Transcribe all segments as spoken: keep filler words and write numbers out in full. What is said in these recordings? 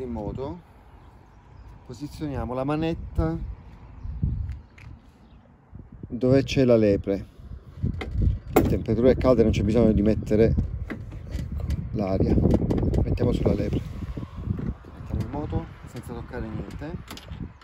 in moto, posizioniamo la manetta dove c'è la lepre. La temperatura è calda e non c'è bisogno di mettere, ecco, l'aria. Mettiamo sulla lepre, mettiamo in moto senza toccare niente.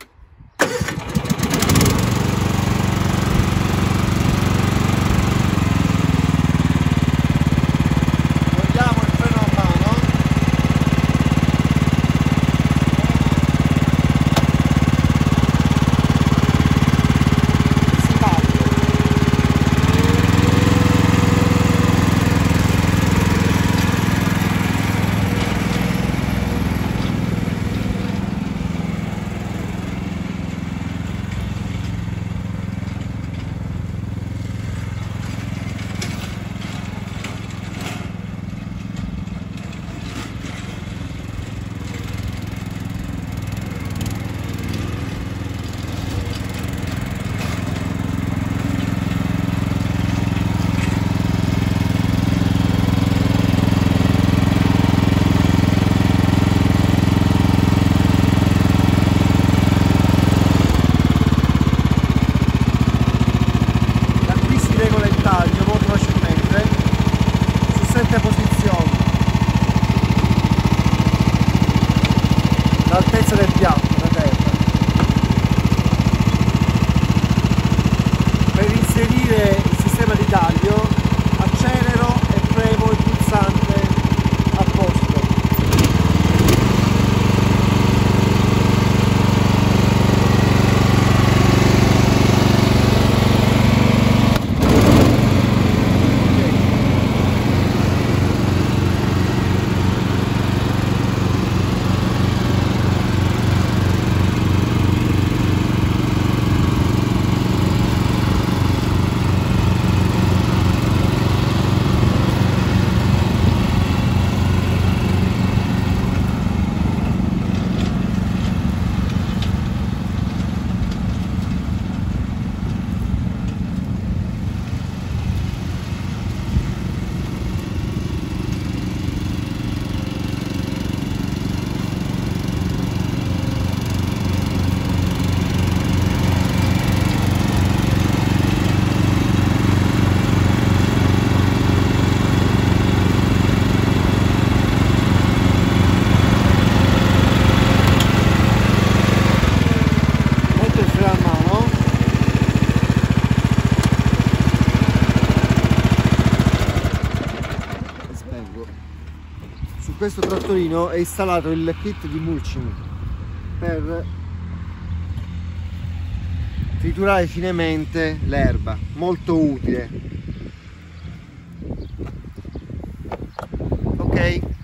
Posizioni, l'altezza del piatto da terra. Per inserire il sistema di taglio accelero e premo il pulsante apposto. Su questo trattorino è installato il kit di mulching per triturare finemente l'erba, molto utile. Ok.